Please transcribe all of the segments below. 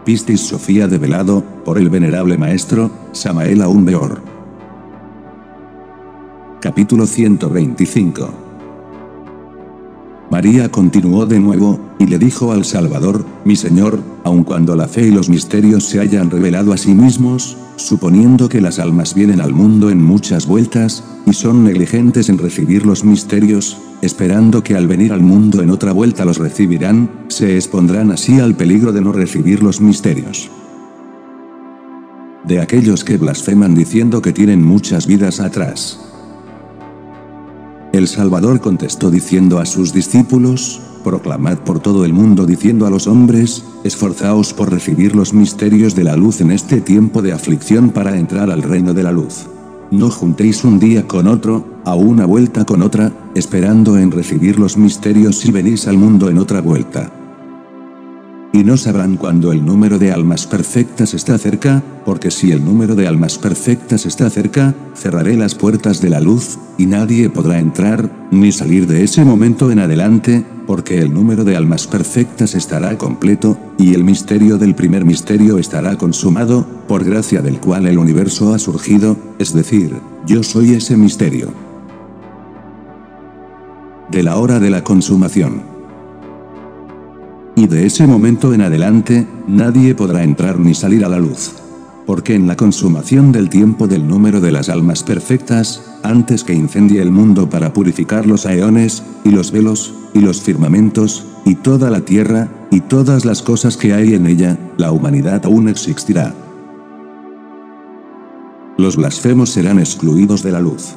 Pistis Sofía develado, por el venerable maestro, Samael Aun Weor. Capítulo 125. María continuó de nuevo, y le dijo al Salvador: mi Señor, aun cuando la fe y los misterios se hayan revelado a sí mismos, suponiendo que las almas vienen al mundo en muchas vueltas, y son negligentes en recibir los misterios, esperando que al venir al mundo en otra vuelta los recibirán, se expondrán así al peligro de no recibir los misterios. De aquellos que blasfeman diciendo que tienen muchas vidas atrás. El Salvador contestó diciendo a sus discípulos: proclamad por todo el mundo diciendo a los hombres, esforzaos por recibir los misterios de la luz en este tiempo de aflicción para entrar al reino de la luz. No juntéis un día con otro, a una vuelta con otra, esperando en recibir los misterios si venís al mundo en otra vuelta. Y no sabrán cuándo el número de almas perfectas está cerca, porque si el número de almas perfectas está cerca, cerraré las puertas de la luz, y nadie podrá entrar, ni salir de ese momento en adelante, porque el número de almas perfectas estará completo, y el misterio del primer misterio estará consumado, por gracia del cual el universo ha surgido, es decir, yo soy ese misterio. De la hora de la consumación. Y de ese momento en adelante, nadie podrá entrar ni salir a la luz. Porque en la consumación del tiempo del número de las almas perfectas, antes que incendie el mundo para purificar los aeones, y los velos, y los firmamentos, y toda la tierra, y todas las cosas que hay en ella, la humanidad aún existirá. Los blasfemos serán excluidos de la luz.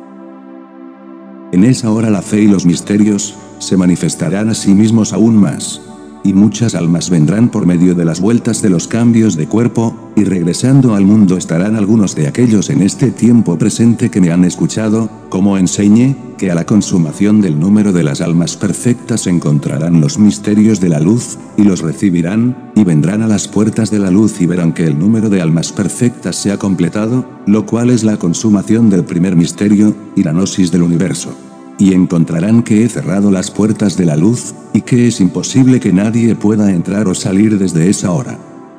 En esa hora la fe y los misterios, se manifestarán a sí mismos aún más. Y muchas almas vendrán por medio de las vueltas de los cambios de cuerpo, y regresando al mundo estarán algunos de aquellos en este tiempo presente que me han escuchado, como enseñé, que a la consumación del número de las almas perfectas encontrarán los misterios de la luz, y los recibirán, y vendrán a las puertas de la luz y verán que el número de almas perfectas se ha completado, lo cual es la consumación del primer misterio, y la gnosis del universo. Y encontrarán que he cerrado las puertas de la luz, y que es imposible que nadie pueda entrar o salir desde esa hora.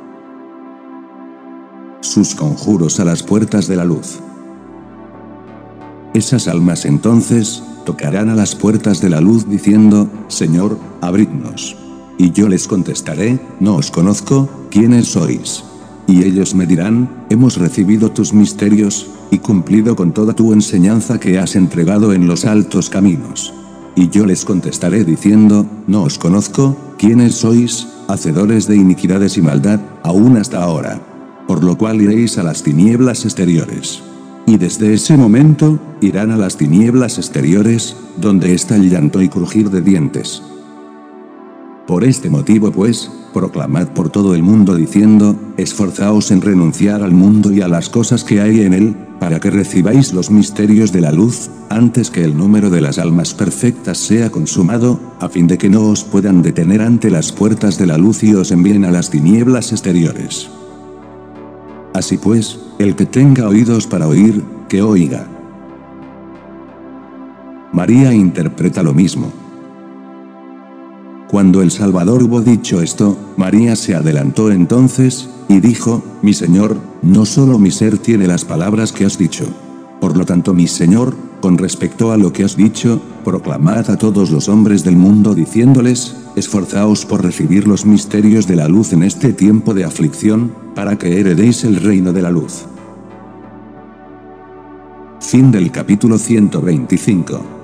Sus conjuros a las puertas de la luz. Esas almas entonces, tocarán a las puertas de la luz diciendo: Señor, abridnos. Y yo les contestaré: no os conozco, ¿quiénes sois? Y ellos me dirán: hemos recibido tus misterios, y cumplido con toda tu enseñanza que has entregado en los altos caminos. Y yo les contestaré diciendo: no os conozco, ¿quiénes sois, hacedores de iniquidades y maldad, aún hasta ahora? Por lo cual iréis a las tinieblas exteriores. Y desde ese momento, irán a las tinieblas exteriores, donde está el llanto y crujir de dientes. Por este motivo pues, proclamad por todo el mundo diciendo: esforzaos en renunciar al mundo y a las cosas que hay en él, para que recibáis los misterios de la luz, antes que el número de las almas perfectas sea consumado, a fin de que no os puedan detener ante las puertas de la luz y os envíen a las tinieblas exteriores. Así pues, el que tenga oídos para oír, que oiga. María interpreta lo mismo. Cuando el Salvador hubo dicho esto, María se adelantó entonces, y dijo: mi Señor, no solo mi ser tiene las palabras que has dicho. Por lo tanto, mi Señor, con respecto a lo que has dicho, proclamad a todos los hombres del mundo diciéndoles: esforzaos por recibir los misterios de la luz en este tiempo de aflicción, para que heredéis el reino de la luz. Fin del capítulo 125.